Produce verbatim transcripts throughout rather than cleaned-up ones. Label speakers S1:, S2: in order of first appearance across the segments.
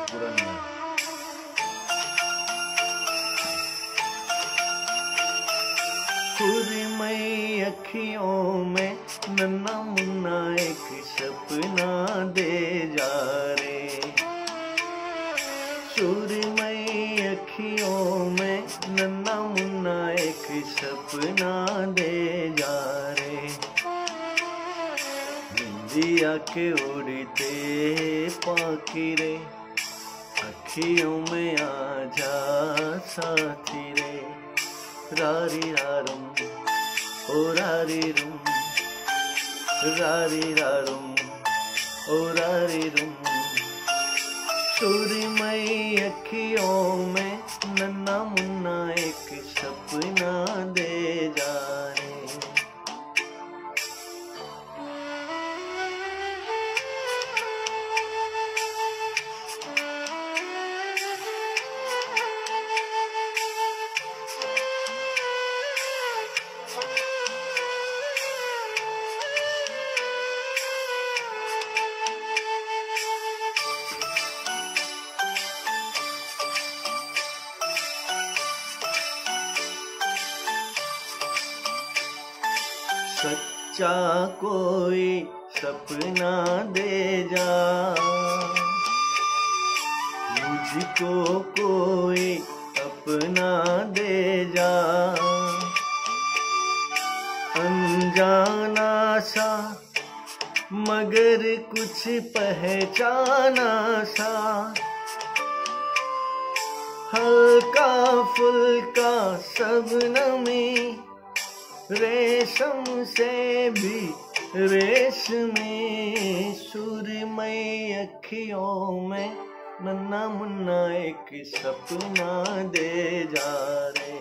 S1: पूरा नहीं है।
S2: सुरमई अखियों में नन्ना मुन्ना एक सपना दे जा रे। सुरमई अखियों में नन्ना मुन्ना एक सपना दे जा रे। निंदिया के उड़ते पाखी रे, अखियों में आ जा साथी रे। रारी रारुम ओ रारी रुम, रारी रारुम ओ रारी रुम। सुरमई अखियों में नन्ना मुन्ना एक सपना दे जा रे। सच्चा कोई सपना दे जा, मुझको कोई अपना दे जा। अनजाना सा मगर कुछ पहचाना सा, हल्का फुल्का सबनमी रेशम से भी रेशमी। सुरमई अखियों में नन्ना मुन्ना एक सपना दे जा रे।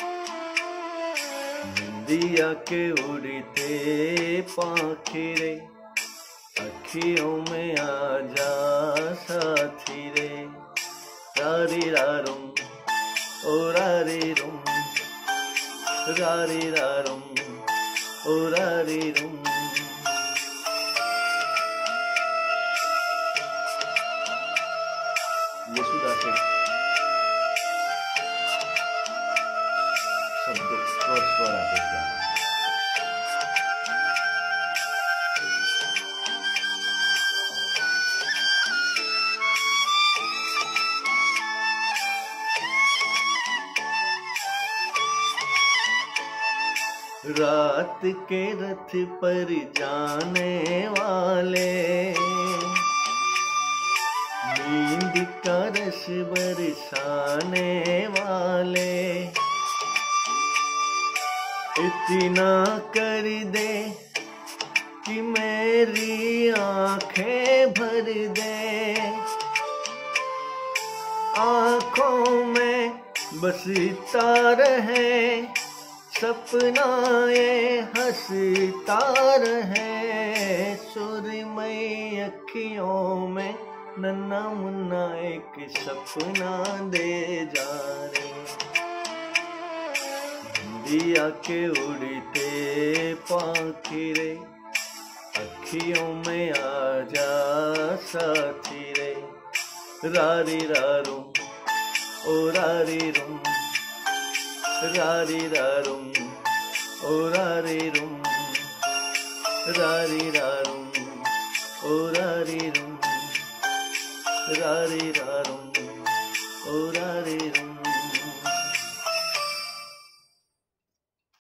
S2: निंदिया के उड़ते पाखी रे, अखियों में आ जा साथी रे। रारी रारुम ओ रारी रुम, रारी रारुम ओ रारी रुम।
S1: यशोदा के शब्द स्वर स्वर आते हैं।
S2: रात के रथ पर जाने वाले, नींद का रस बरसाने वाले। इतना कर दे कि मेरी आंखें भर दे, आंखों में बसता रहे सपना ये हंसता रहे। सुरमई अखियों में नन्ना मुन्ना एक सपना दे जा रे। दिया के उड़ते पाखी रे, अखियों में आ जा साथी रे। रारी रारुम ओ रारी रुम, रारी रारुम ओ रारी रुम, रारी रारुम ओ रारी रुम, रारी रारुम।